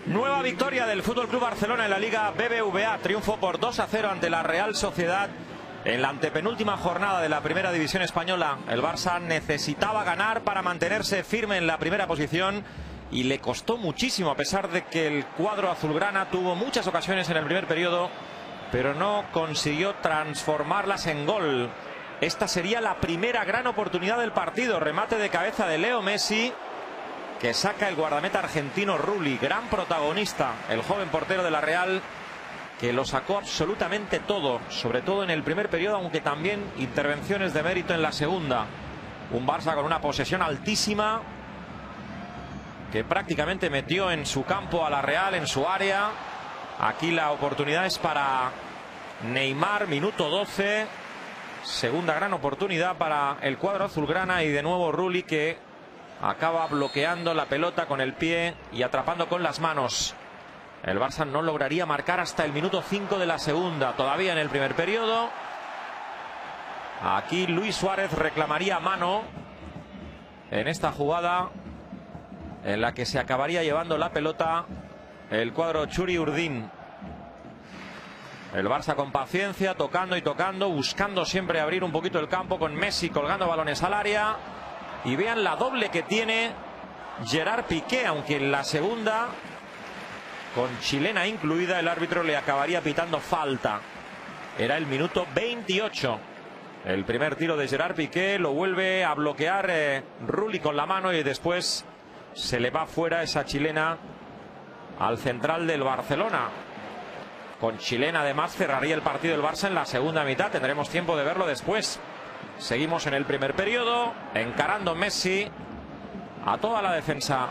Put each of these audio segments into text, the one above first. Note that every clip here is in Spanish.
Nueva victoria del Fútbol Club Barcelona en la Liga BBVA. Triunfo por 2-0 ante la Real Sociedad en la antepenúltima jornada de la Primera División Española. El Barça necesitaba ganar para mantenerse firme en la primera posición y le costó muchísimo, a pesar de que el cuadro azulgrana tuvo muchas ocasiones en el primer periodo, pero no consiguió transformarlas en gol. Esta sería la primera gran oportunidad del partido. Remate de cabeza de Leo Messi, que saca el guardameta argentino Rulli, gran protagonista, el joven portero de la Real, que lo sacó absolutamente todo, sobre todo en el primer periodo, aunque también intervenciones de mérito en la segunda. Un Barça con una posesión altísima, que prácticamente metió en su campo a la Real, en su área. Aquí la oportunidad es para Neymar, minuto 12, segunda gran oportunidad para el cuadro azulgrana, y de nuevo Rulli, que acaba bloqueando la pelota con el pie y atrapando con las manos. El Barça no lograría marcar hasta el minuto 5 de la segunda, todavía en el primer periodo. Aquí Luis Suárez reclamaría mano en esta jugada, en la que se acabaría llevando la pelota el cuadro Txuri Urdin. El Barça con paciencia, tocando y tocando, buscando siempre abrir un poquito el campo, con Messi colgando balones al área. Y vean la doble que tiene Gerard Piqué, aunque en la segunda, con chilena incluida, el árbitro le acabaría pitando falta. Era el minuto 28. El primer tiro de Gerard Piqué lo vuelve a bloquear Rulli con la mano, y después se le va fuera esa chilena al central del Barcelona. Con chilena además cerraría el partido el Barça en la segunda mitad. Tendremos tiempo de verlo después. Seguimos en el primer periodo, encarando Messi a toda la defensa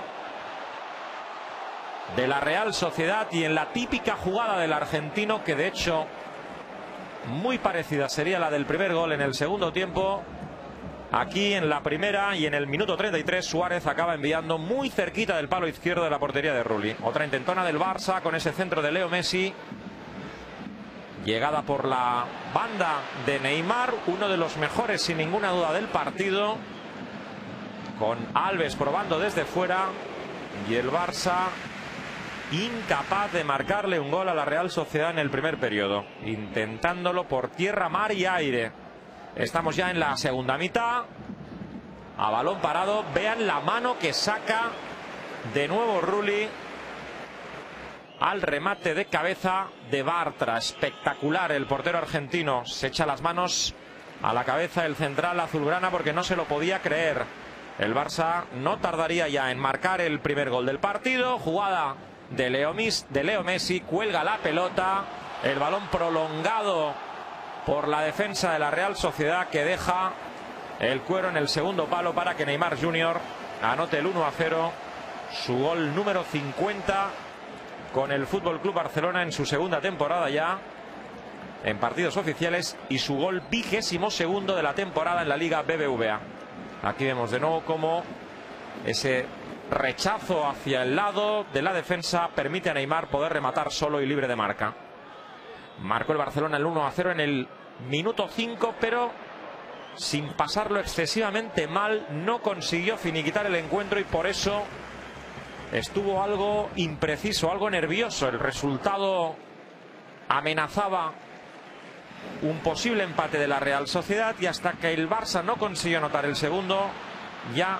de la Real Sociedad, y en la típica jugada del argentino, que de hecho muy parecida sería la del primer gol en el segundo tiempo. Aquí en la primera, y en el minuto 33, Suárez acaba enviando muy cerquita del palo izquierdo de la portería de Rulli. Otra intentona del Barça con ese centro de Leo Messi. Llegada por la banda de Neymar, uno de los mejores sin ninguna duda del partido, con Alves probando desde fuera, y el Barça incapaz de marcarle un gol a la Real Sociedad en el primer periodo, intentándolo por tierra, mar y aire. Estamos ya en la segunda mitad, a balón parado. Vean la mano que saca de nuevo Rulli al remate de cabeza de Bartra. Espectacular el portero argentino. Se echa las manos a la cabeza el central azulgrana, porque no se lo podía creer. El Barça no tardaría ya en marcar el primer gol del partido. Jugada de Leo Messi, cuelga la pelota, el balón prolongado por la defensa de la Real Sociedad, que deja el cuero en el segundo palo para que Neymar Jr. anote el 1-0, su gol número 50 con el Fútbol Club Barcelona en su segunda temporada ya en partidos oficiales, y su gol 22º de la temporada en la Liga BBVA. Aquí vemos de nuevo cómo ese rechazo hacia el lado de la defensa permite a Neymar poder rematar solo y libre de marca. Marcó el Barcelona el 1-0 en el minuto 5, pero sin pasarlo excesivamente mal. No consiguió finiquitar el encuentro, y por eso estuvo algo impreciso, algo nervioso. El resultado amenazaba un posible empate de la Real Sociedad, y hasta que el Barça no consiguió anotar el segundo, ya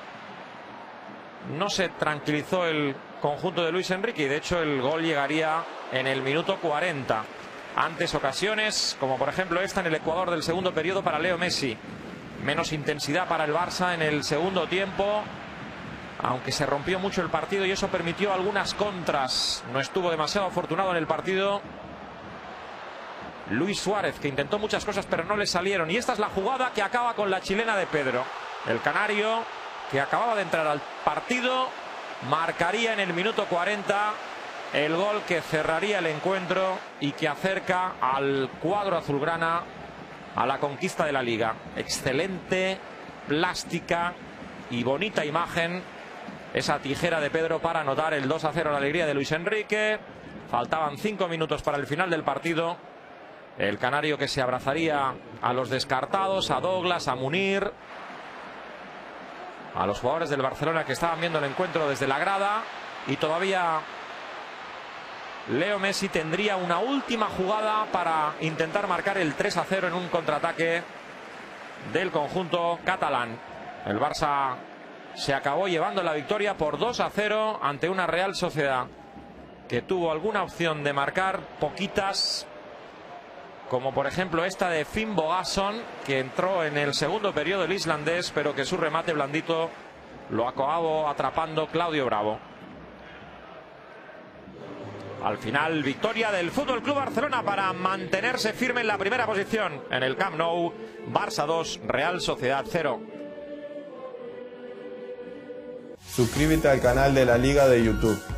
no se tranquilizó el conjunto de Luis Enrique, y de hecho el gol llegaría en el minuto 40. Antes ocasiones, como por ejemplo esta en el Ecuador del segundo periodo para Leo Messi. Menos intensidad para el Barça en el segundo tiempo, aunque se rompió mucho el partido, y eso permitió algunas contras. No estuvo demasiado afortunado en el partido Luis Suárez, que intentó muchas cosas pero no le salieron. Y esta es la jugada que acaba con la chilena de Pedro. El canario, que acababa de entrar al partido, marcaría en el minuto 40 el gol que cerraría el encuentro y que acerca al cuadro azulgrana a la conquista de la Liga. Excelente, plástica y bonita imagen esa tijera de Pedro para anotar el 2-0, la alegría de Luis Enrique. Faltaban 5 minutos para el final del partido. El canario, que se abrazaría a los descartados, a Douglas, a Munir, a los jugadores del Barcelona que estaban viendo el encuentro desde la grada, y todavía Leo Messi tendría una última jugada para intentar marcar el 3-0 en un contraataque del conjunto catalán. El Barça se acabó llevando la victoria por 2-0 ante una Real Sociedad que tuvo alguna opción de marcar, poquitas, como por ejemplo esta de Finn Bogason, que entró en el segundo periodo el islandés, pero que su remate blandito lo acabó atrapando Claudio Bravo. Al final, victoria del Fútbol Club Barcelona para mantenerse firme en la primera posición en el Camp Nou. Barça 2, Real Sociedad 0. Suscríbete al canal de la Liga de YouTube.